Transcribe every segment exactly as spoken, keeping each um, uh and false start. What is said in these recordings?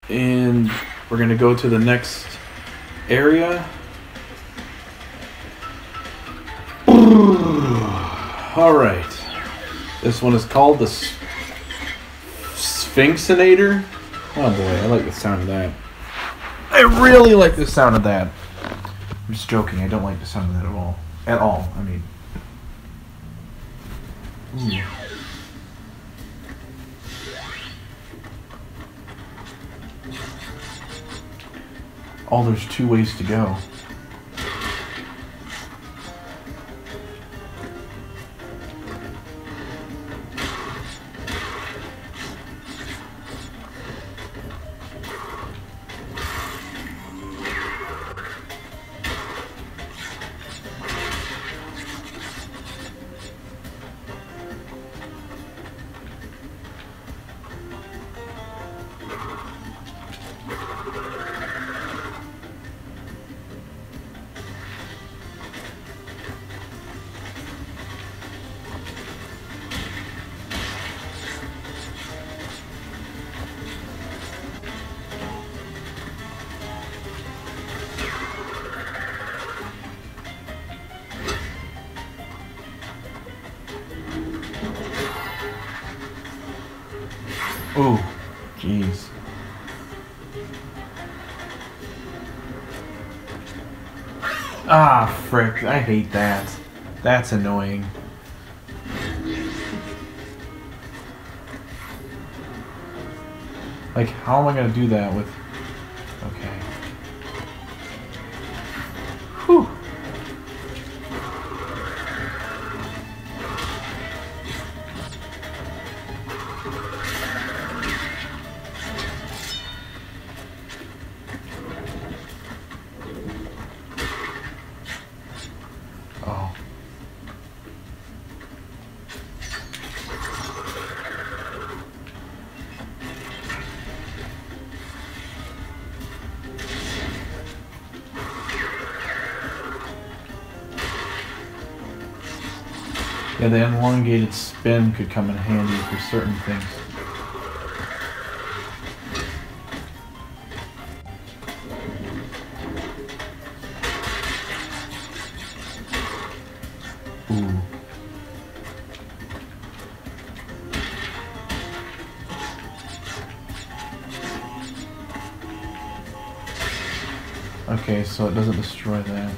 And we're going to go to the next area. Alright. This one is called the Sphinxinator. Oh boy, I like the sound of that. I really like the sound of that. I'm just joking, I don't like the sound of that at all. At all, I mean. Ooh. Oh, there's two ways to go. Oh, jeez. Ah, frick. I hate that. That's annoying. Like, how am I gonna do that with... Okay. Whew. Oh. Yeah, the elongated spin could come in handy for certain things. Ooh. Okay, so it doesn't destroy that.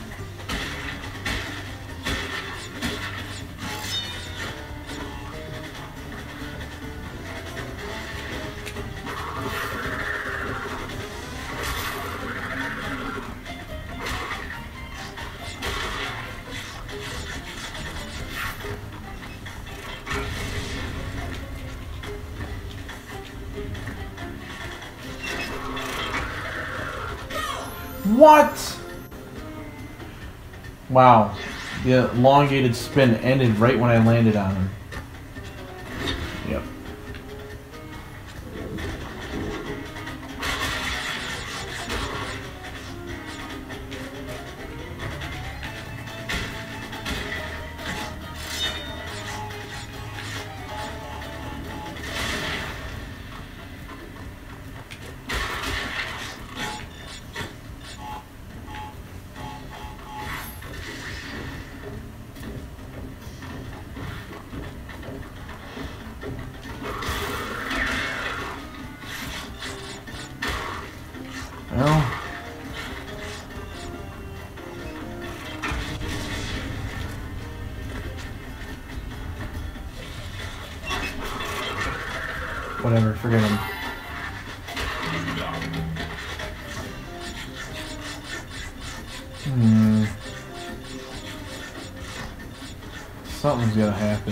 What? Wow. The elongated spin ended right when I landed on him. Yep. Well, whatever, forget him. Hmm. Something's gotta happen.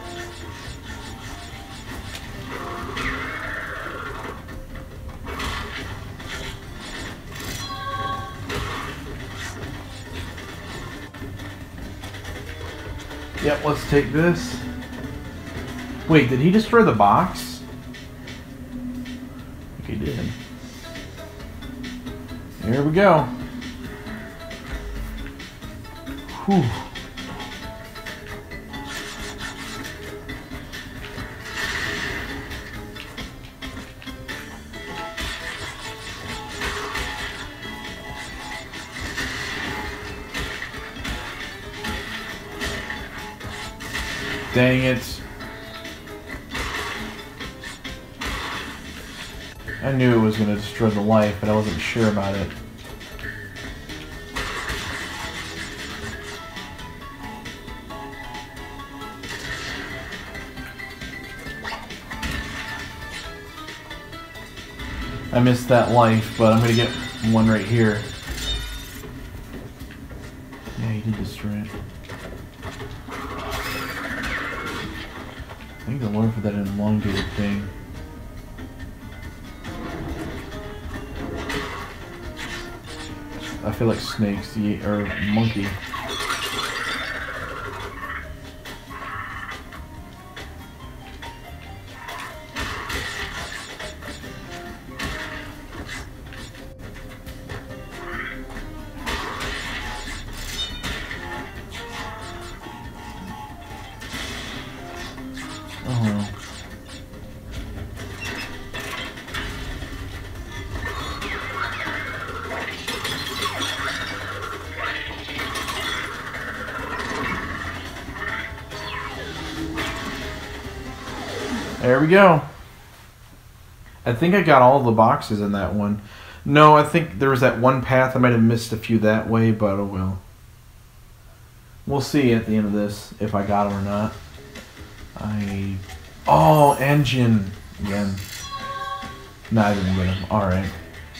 Yep, let's take this. Wait, did he destroy the box? I think he did. Here we go. Whew. Dang it. I knew it was going to destroy the life, but I wasn't sure about it. I missed that life, but I'm going to get one right here. Yeah, he did destroy it. Thank the Lord for that elongated thing. I feel like snakes, the or monkey. Oh. There we go. I think I got all the boxes in that one. No, I think there was that one path. I might have missed a few that way, but oh well. We'll see at the end of this if I got them or not. I... Oh, engine! Again. No, I didn't get them. Alright.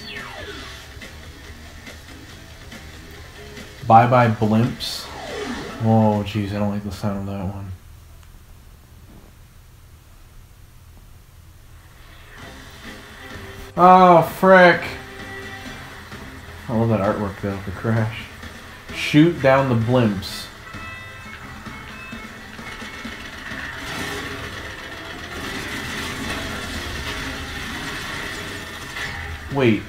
Bye-bye, Blimps. Oh, jeez, I don't like the sound of that one. Oh, frick. I love that artwork, though, the crash. Shoot down the Blimps. Wait.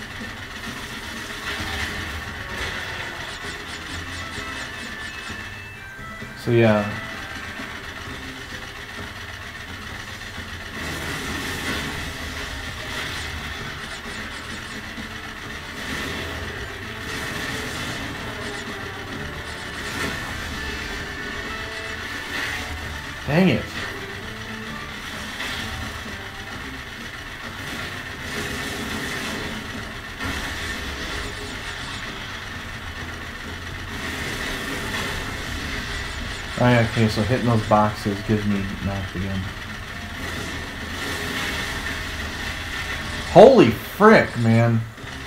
So, yeah. Dang it. Oh yeah, okay, so hitting those boxes gives me knocked again. Holy frick, man.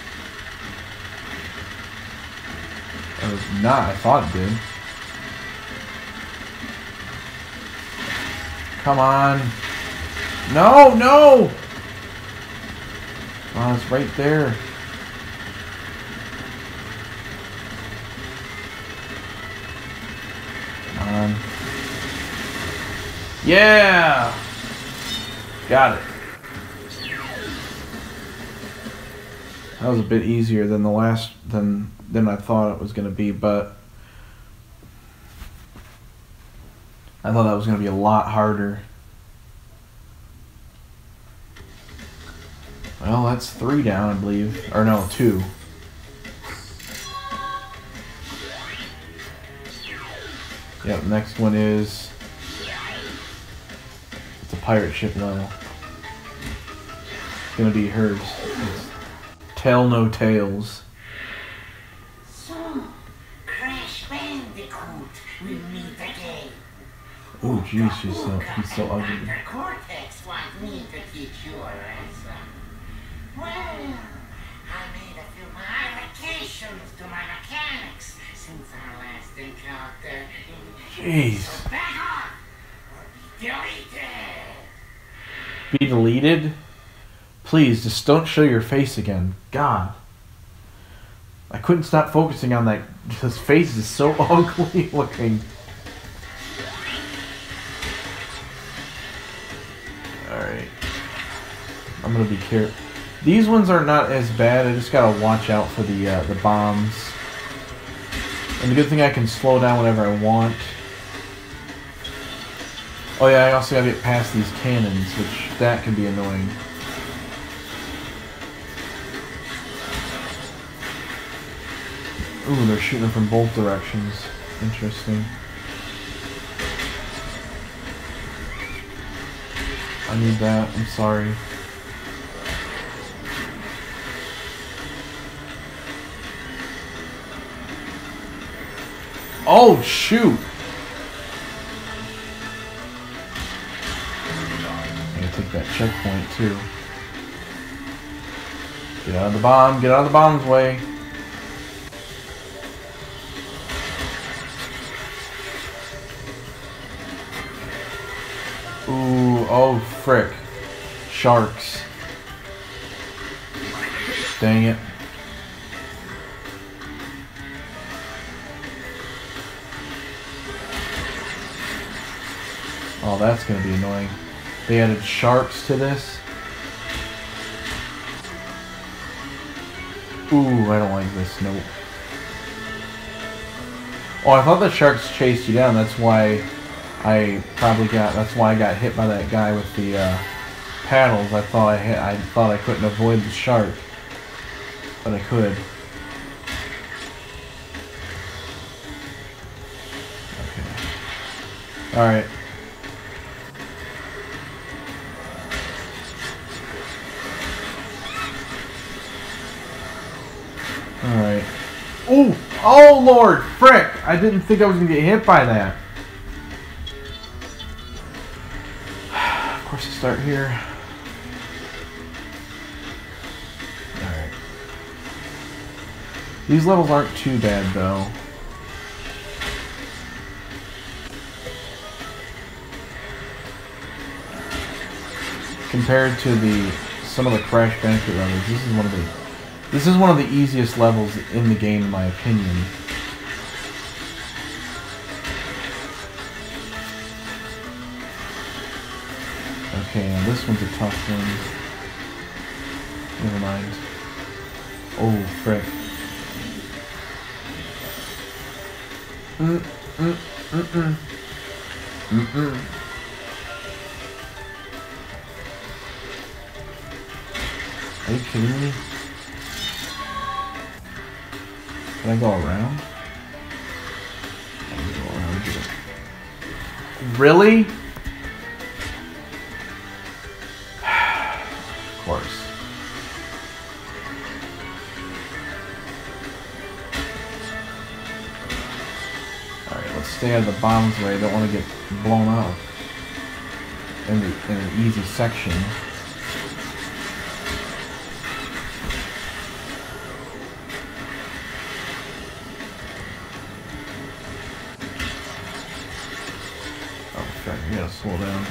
Or not, I thought it did. Come on. No, no! Oh, it's right there. Come on. Yeah! Got it. That was a bit easier than the last, than, than I thought it was going to be, but I thought that was going to be a lot harder. Well, that's three down, I believe. Or no, two. Yep, next one is... It's a pirate ship level. It's going to be hers. It's Tell No Tales. So, Crash Bandicoot will meet again. Oh, jeez, she's so, he's so ugly. Cortex want me to teach you a lesson. Well, I made a few modifications to my mechanics since our last encounter. Jeez. So back off or be deleted. Be deleted? Please, just don't show your face again. God. I couldn't stop focusing on that. His face is so ugly looking. Alright. I'm gonna be careful. These ones are not as bad. I just gotta watch out for the uh, the bombs. And the good thing I can slow down whenever I want. Oh yeah, I also gotta get past these cannons, which that can be annoying. Ooh, they're shooting from both directions. Interesting. I need that. I'm sorry. Oh, shoot! I'm gonna take that checkpoint, too. Get out of the bomb. Get out of the bomb's way. Ooh, oh, frick. Sharks. Dang it. Oh, that's gonna be annoying. They added sharks to this. Ooh, I don't like this. Nope. Oh, I thought the sharks chased you down. That's why I probably got. That's why I got hit by that guy with the uh, paddles. I thought I hit. I thought I couldn't avoid the shark, but I could. Okay. All right. Alright. Ooh! Oh, Lord! Frick! I didn't think I was going to get hit by that. Of course, I start here. Alright. These levels aren't too bad, though. Compared to the some of the Crash Bandicoot levels, this is one of the This is one of the easiest levels in the game, in my opinion. Okay, now this one's a tough one. Never mind. Oh, frick. Mm, mm, mm, mm. Mm, mm. Are you kidding me? Can I go around? I can go around here. Really? Of course. Alright, let's stay out of the bomb's way. I don't want to get blown up in, the, in an easy section. You gotta slow down.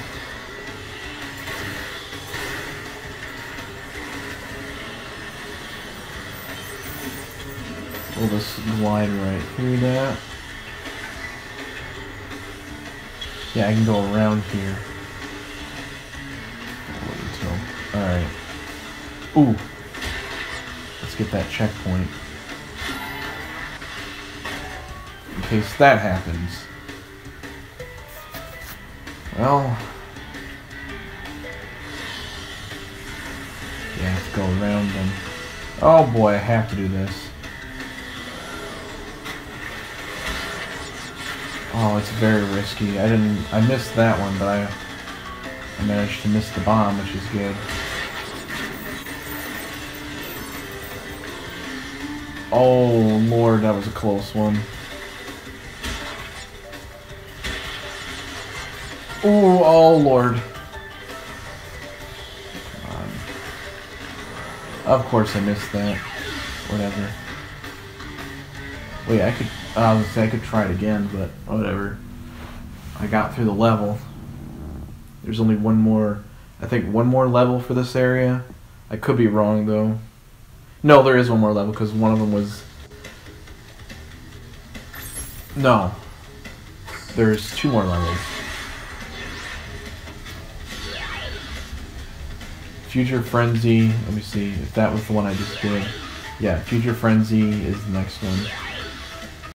We'll just glide right through that. Yeah, I can go around here. Wait until. Alright. Ooh. Let's get that checkpoint. In case that happens. Well, yeah, I have to go around them. Oh boy, I have to do this. Oh, it's very risky. I didn't. I missed that one, but I, I managed to miss the bomb, which is good. Oh Lord, that was a close one. Ooh, oh Lord. Come on. Of course I missed that. Whatever. Wait, I could, I was gonna say I could try it again, but whatever. I got through the level. There's only one more, I think one more level for this area. I could be wrong though. No, there is one more level because one of them was... No. There's two more levels. Future Frenzy, let me see if that was the one I just did. Yeah, Future Frenzy is the next one.